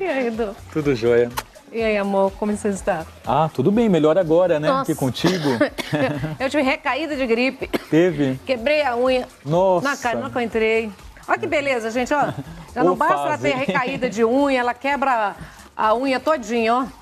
E aí, Edu? Tudo jóia. E aí, amor, como você está? Ah, tudo bem, melhor agora, né? Nossa. Aqui contigo. Eu tive recaída de gripe. Teve? Quebrei a unha. Nossa. Na cara, nunca entrei. Olha que beleza, gente, ó. Já não basta ela ter recaída de unha, ela quebra a unha todinha, ó.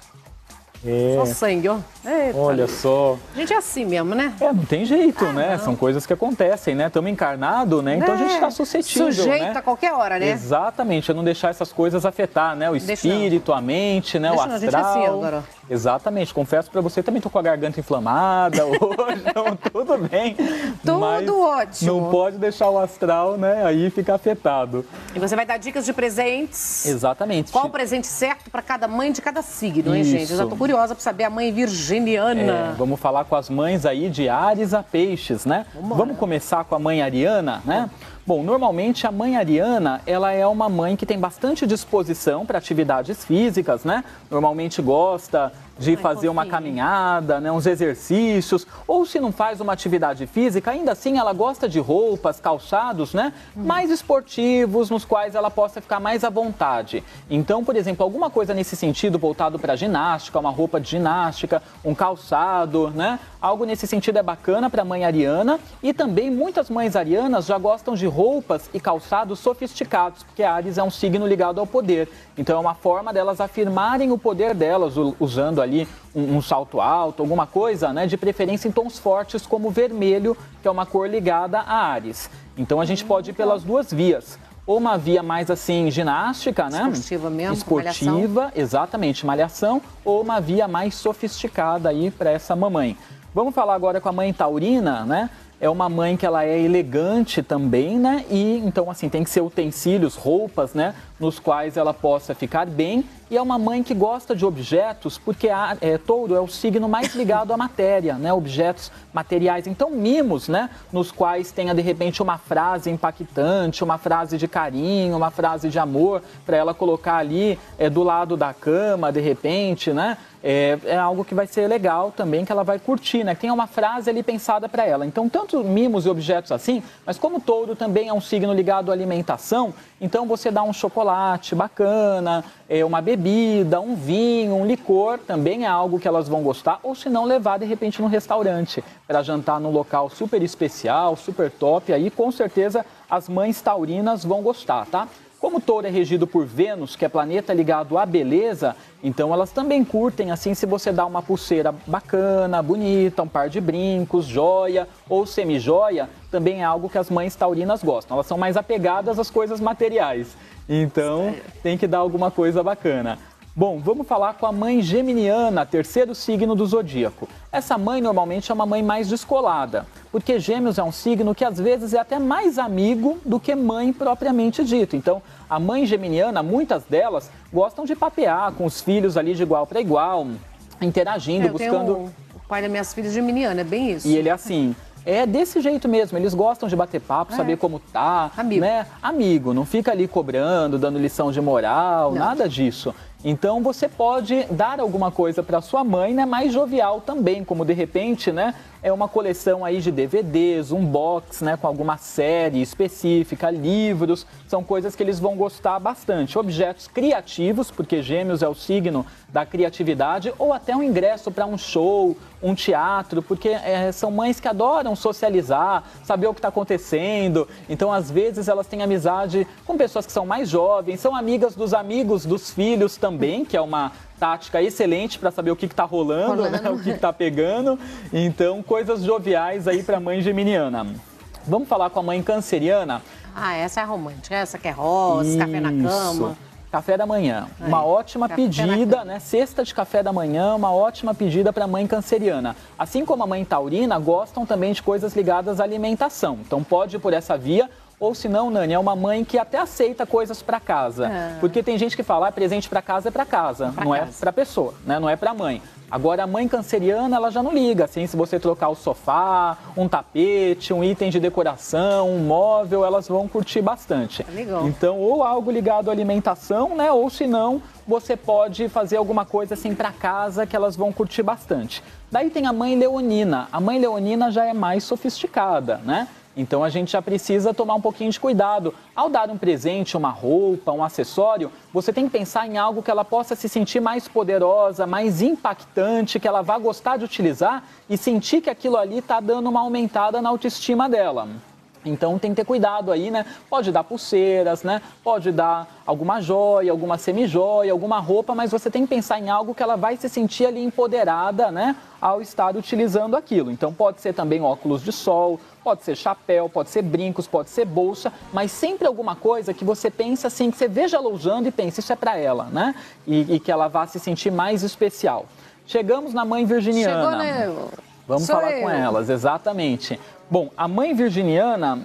É. Só sangue, ó. Eita. Olha só. A gente é assim mesmo, né? É, não tem jeito, né? Não. São coisas que acontecem, né? Estamos encarnados, né? Então a gente está suscetível, Sujeito né? a qualquer hora, né? Exatamente, é não deixar essas coisas afetar, né? O espírito, a mente, né? O astral. A gente é assim agora. Exatamente, confesso pra você, também tô com a garganta inflamada hoje, então tudo bem. Tudo ótimo. Não pode deixar o astral, né? Aí ficar afetado. E você vai dar dicas de presentes. Exatamente. Qual o presente certo para cada mãe de cada signo, hein, gente? Eu já tô curiosa para saber a mãe virginiana. Vamos falar com as mães aí de Áries a Peixes, né? Vamos começar com a mãe ariana, né? Bom, normalmente a mãe ariana, ela é uma mãe que tem bastante disposição para atividades físicas, né? Normalmente gosta de fazer uma caminhada, né, uns exercícios, ou se não faz uma atividade física, ainda assim ela gosta de roupas, calçados, né, mais esportivos, nos quais ela possa ficar mais à vontade. Então, por exemplo, alguma coisa nesse sentido voltado para ginástica, uma roupa de ginástica, um calçado, né, algo nesse sentido é bacana para a mãe ariana, e também muitas mães arianas já gostam de roupas e calçados sofisticados, porque Áries é um signo ligado ao poder. Então é uma forma delas afirmarem o poder delas, usando ali um salto alto, alguma coisa, né, de preferência em tons fortes como vermelho, que é uma cor ligada a Áries. Então a gente pode ir pelas duas vias. Ou uma via mais assim, ginástica, né? Esportiva mesmo, esportiva, malhação. Exatamente, malhação, ou uma via mais sofisticada aí para essa mamãe. Vamos falar agora com a mãe taurina, né? É uma mãe que ela é elegante também, né? E então, assim, tem que ser utensílios, roupas, né? Nos quais ela possa ficar bem. E é uma mãe que gosta de objetos, porque touro é o signo mais ligado à matéria, né? Objetos materiais. Então, mimos, né? Nos quais tenha, de repente, uma frase impactante, uma frase de carinho, uma frase de amor, para ela colocar ali do lado da cama, de repente, né? É algo que vai ser legal também, que ela vai curtir, né? Tem uma frase ali pensada para ela. Então, tanto mimos e objetos assim, mas como touro também é um signo ligado à alimentação, então você dá um chocolate bacana, uma bebida, um vinho, um licor, também é algo que elas vão gostar, ou se não, levar de repente num restaurante para jantar num local super especial, super top, aí com certeza as mães taurinas vão gostar, tá? Como touro é regido por Vênus, que é planeta ligado à beleza, então elas também curtem, assim, se você dá uma pulseira bacana, bonita, um par de brincos, joia ou semi-joia, também é algo que as mães taurinas gostam. Elas são mais apegadas às coisas materiais, então tem que dar alguma coisa bacana. Bom, vamos falar com a mãe geminiana, terceiro signo do zodíaco. Essa mãe normalmente é uma mãe mais descolada, porque Gêmeos é um signo que às vezes é até mais amigo do que mãe propriamente dito. Então, a mãe geminiana, muitas delas, gostam de papear com os filhos ali de igual para igual, interagindo, buscando... O pai das minhas filhas geminiana, é bem isso. E ele é assim... É desse jeito mesmo, eles gostam de bater papo, saber como tá, amigo, né? Amigo, não fica ali cobrando, dando lição de moral, nada disso. Então você pode dar alguma coisa para sua mãe, né, mais jovial também, como de repente, né, é uma coleção aí de DVDs, um box, né, com alguma série específica, livros, são coisas que eles vão gostar bastante. Objetos criativos, porque Gêmeos é o signo da criatividade, ou até um ingresso para um show, um teatro, porque são mães que adoram socializar, saber o que está acontecendo. Então, às vezes, elas têm amizade com pessoas que são mais jovens, são amigas dos amigos dos filhos também, que é uma tática excelente para saber o que está rolando, né? O que está pegando. Então, coisas joviais aí para a mãe geminiana. Vamos falar com a mãe canceriana? Ah, essa é romântica, essa que é rosa, café na cama. Café da manhã, uma ótima pedida, né? Cesta de café da manhã, uma ótima pedida para a mãe canceriana. Assim como a mãe taurina, gostam também de coisas ligadas à alimentação. Então pode ir por essa via, ou se não, Nani, é uma mãe que até aceita coisas para casa. Porque tem gente que fala, presente para casa é para casa, não é para pessoa, né? Não é para mãe. Agora, a mãe canceriana, ela já não liga, assim, se você trocar o sofá, um tapete, um item de decoração, um móvel, elas vão curtir bastante. Legal. Então, ou algo ligado à alimentação, né, ou se não, você pode fazer alguma coisa assim para casa que elas vão curtir bastante. Daí tem a mãe leonina. A mãe leonina já é mais sofisticada, né? Então a gente já precisa tomar um pouquinho de cuidado. Ao dar um presente, uma roupa, um acessório, você tem que pensar em algo que ela possa se sentir mais poderosa, mais impactante, que ela vá gostar de utilizar e sentir que aquilo ali está dando uma aumentada na autoestima dela. Então tem que ter cuidado aí, né? Pode dar pulseiras, né? Pode dar alguma joia, alguma semijoia, alguma roupa, mas você tem que pensar em algo que ela vai se sentir ali empoderada, né? Ao estar utilizando aquilo. Então pode ser também óculos de sol, pode ser chapéu, pode ser brincos, pode ser bolsa, mas sempre alguma coisa que você pensa assim, que você veja ela usando e pense, isso é para ela, né? E que ela vá se sentir mais especial. Chegamos na mãe virginiana. Chegou, né? Vamos falar com elas, exatamente. Bom, a mãe virginiana,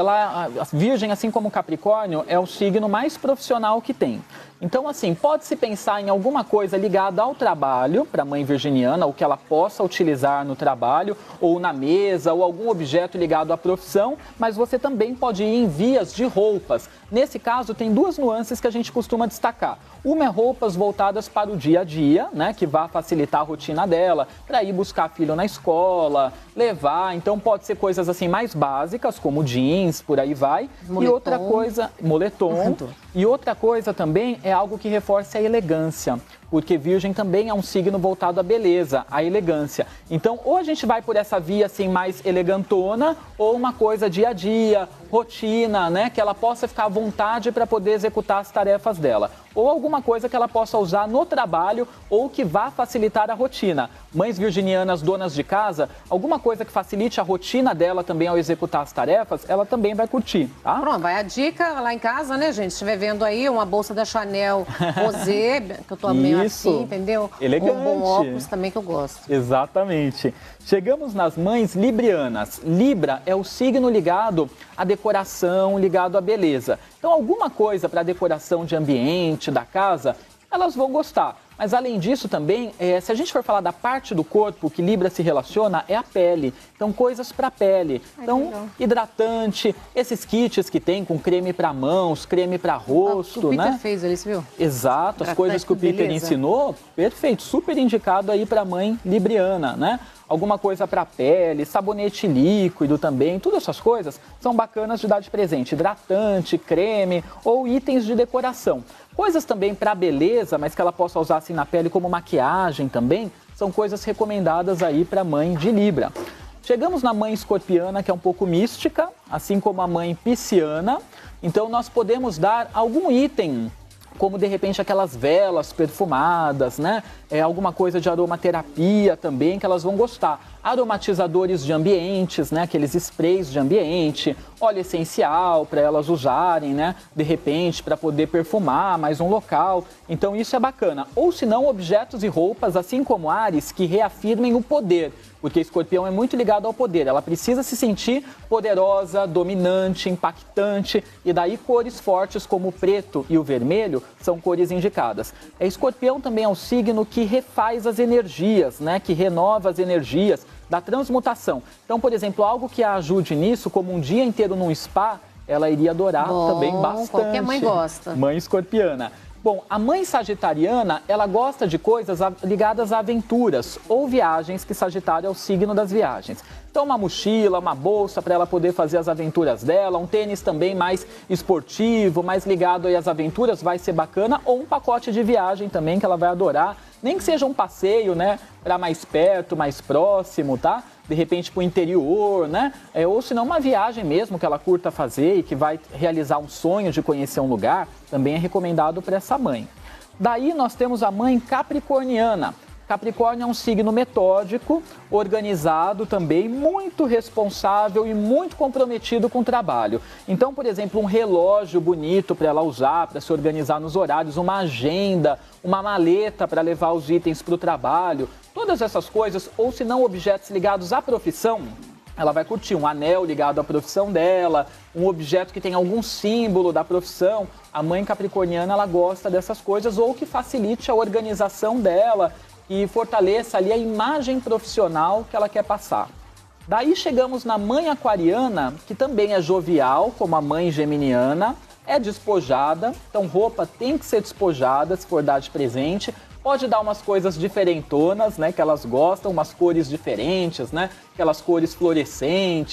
a Virgem, assim como o Capricórnio, é o signo mais profissional que tem. Então, assim, pode-se pensar em alguma coisa ligada ao trabalho, para a mãe virginiana, o que ela possa utilizar no trabalho, ou na mesa, ou algum objeto ligado à profissão, mas você também pode ir em vias de roupas. Nesse caso, tem duas nuances que a gente costuma destacar. Uma é roupas voltadas para o dia a dia, né, que vai facilitar a rotina dela, para ir buscar filho na escola, levar. Então, pode ser coisas assim mais básicas, como jeans, por aí vai. Moletom. E outra coisa, moletom. E outra coisa também é algo que reforce a elegância, porque Virgem também é um signo voltado à beleza, à elegância. Então, ou a gente vai por essa via assim mais elegantona, ou uma coisa dia a dia, rotina, né, que ela possa ficar à vontade para poder executar as tarefas dela. Ou alguma coisa que ela possa usar no trabalho ou que vá facilitar a rotina. Mães virginianas, donas de casa, alguma coisa que facilite a rotina dela também ao executar as tarefas, ela também vai curtir, tá? Pronto, vai a dica lá em casa, né, gente? Se estiver vendo aí uma bolsa da Chanel rosé, que eu tô meio assim, entendeu? Elegante. Um bom óculos também que eu gosto. Exatamente. Chegamos nas mães librianas. Libra é o signo ligado à decoração, ligado à beleza. Então, alguma coisa para decoração de ambiente, da casa, elas vão gostar. Mas, além disso, também, se a gente for falar da parte do corpo que Libra se relaciona, é a pele. Então, coisas para pele. Então, hidratante, esses kits que tem com creme para mãos, creme para rosto, o Peter né? fez ali, você viu? Exato, as coisas que o Peter ensinou, perfeito, super indicado aí para a mãe libriana, né? Alguma coisa para pele, sabonete líquido também, todas essas coisas são bacanas de dar de presente. Hidratante, creme ou itens de decoração. Coisas também para beleza, mas que ela possa usar assim na pele como maquiagem também, são coisas recomendadas aí para a mãe de Libra. Chegamos na mãe escorpiana, que é um pouco mística, assim como a mãe pisciana. Então nós podemos dar algum item, como de repente aquelas velas perfumadas, né? Alguma coisa de aromaterapia também que elas vão gostar. Aromatizadores de ambientes, né? Aqueles sprays de ambiente, óleo essencial para elas usarem, né? De repente para poder perfumar mais um local. Então isso é bacana. Ou se não, objetos e roupas, assim como Áries, que reafirmem o poder. Porque Escorpião é muito ligado ao poder. Ela precisa se sentir poderosa, dominante, impactante. E daí cores fortes como o preto e o vermelho são cores indicadas. Escorpião também é um signo que refaz as energias, né? Que renova as energias da transmutação. Então, por exemplo, algo que a ajude nisso, como um dia inteiro num spa, ela iria adorar também bastante. Qualquer mãe gosta. Mãe escorpiana. Bom, a mãe sagitariana, ela gosta de coisas ligadas a aventuras ou viagens, que Sagitário é o signo das viagens. Então, uma mochila, uma bolsa para ela poder fazer as aventuras dela, um tênis também mais esportivo, mais ligado aí às aventuras, vai ser bacana, ou um pacote de viagem também que ela vai adorar, nem que seja um passeio, né, para mais perto, mais próximo, tá? De repente para o interior, né? Ou se não uma viagem mesmo que ela curta fazer e que vai realizar um sonho de conhecer um lugar, também é recomendado para essa mãe. Daí nós temos a mãe capricorniana. Capricórnio é um signo metódico, organizado também, muito responsável e muito comprometido com o trabalho. Então, por exemplo, um relógio bonito para ela usar, para se organizar nos horários, uma agenda, uma maleta para levar os itens para o trabalho, todas essas coisas, ou se não objetos ligados à profissão, ela vai curtir um anel ligado à profissão dela, um objeto que tem algum símbolo da profissão. A mãe capricorniana, ela gosta dessas coisas, ou que facilite a organização dela e fortaleça ali a imagem profissional que ela quer passar. Daí chegamos na mãe aquariana, que também é jovial, como a mãe geminiana, é despojada, então roupa tem que ser despojada se for dar de presente. Pode dar umas coisas diferentonas, né, que elas gostam, umas cores diferentes, né, aquelas cores fluorescentes,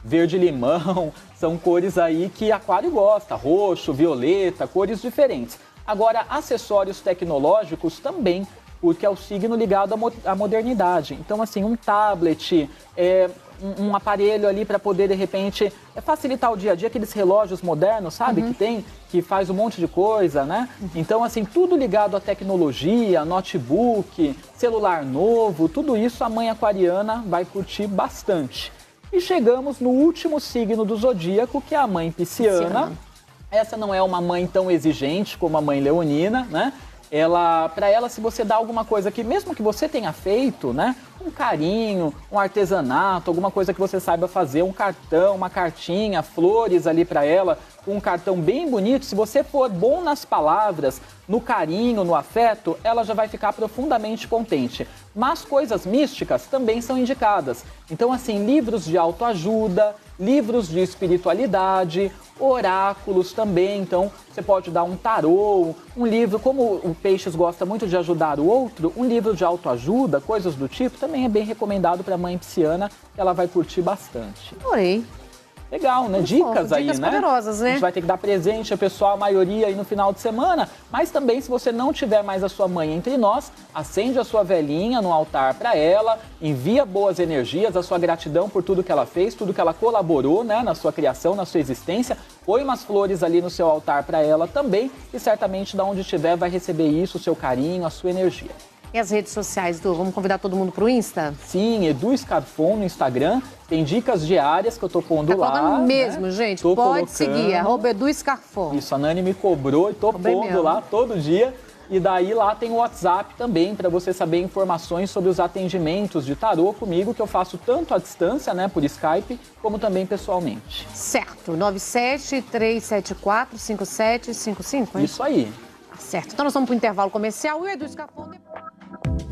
verde-limão, são cores aí que Aquário gosta, roxo, violeta, cores diferentes. Agora, acessórios tecnológicos também, porque é o signo ligado à modernidade. Então, assim, um tablet, um aparelho ali para poder, de repente, facilitar o dia a dia, aqueles relógios modernos, sabe, que faz um monte de coisa, né? Então, assim, tudo ligado à tecnologia, notebook, celular novo, tudo isso a mãe aquariana vai curtir bastante. E chegamos no último signo do zodíaco, que é a mãe pisciana. Essa não é uma mãe tão exigente como a mãe leonina, né? Para ela, se você dá alguma coisa que, mesmo que você tenha feito, né? Um carinho, um artesanato, alguma coisa que você saiba fazer, um cartão, uma cartinha, flores ali para ela, um cartão bem bonito, se você for bom nas palavras, no carinho, no afeto, ela já vai ficar profundamente contente. Mas coisas místicas também são indicadas. Então, assim, livros de autoajuda, livros de espiritualidade, oráculos também. Então, você pode dar um tarô, um livro, como o Peixes gosta muito de ajudar o outro, um livro de autoajuda, coisas do tipo, também é bem recomendado para a mãe pisciana, que ela vai curtir bastante. Adorei. Legal, né? Dicas aí, né? Dicas poderosas, né? A gente vai ter que dar presente a pessoal, a maioria aí no final de semana, mas também se você não tiver mais a sua mãe entre nós, acende a sua velhinha no altar para ela, envia boas energias, a sua gratidão por tudo que ela fez, tudo que ela colaborou, né, na sua criação, na sua existência, põe umas flores ali no seu altar para ela também e certamente da onde estiver vai receber isso, o seu carinho, a sua energia. E as redes sociais, Edu? Vamos convidar todo mundo pro Insta? Sim, Edu Scarfon no Instagram. Tem dicas diárias que eu tô pondo lá. Tá mesmo, né? Gente. Tô pode seguir, @Edu Scarfon. Isso, a Nani me cobrou e tô pondo lá todo dia. E daí lá tem o WhatsApp também, para você saber informações sobre os atendimentos de tarô comigo, que eu faço tanto à distância, né, por Skype, como também pessoalmente. Certo, 97-374-5755, hein? Isso aí. Certo, então nós vamos pro intervalo comercial e o Edu Scarfon depois.